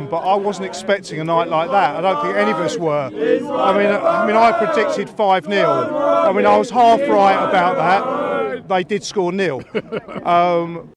but I wasn't expecting a night like that. I don't think any of us were. I mean, I predicted 5-0. I mean, I was half right about that. They did score nil.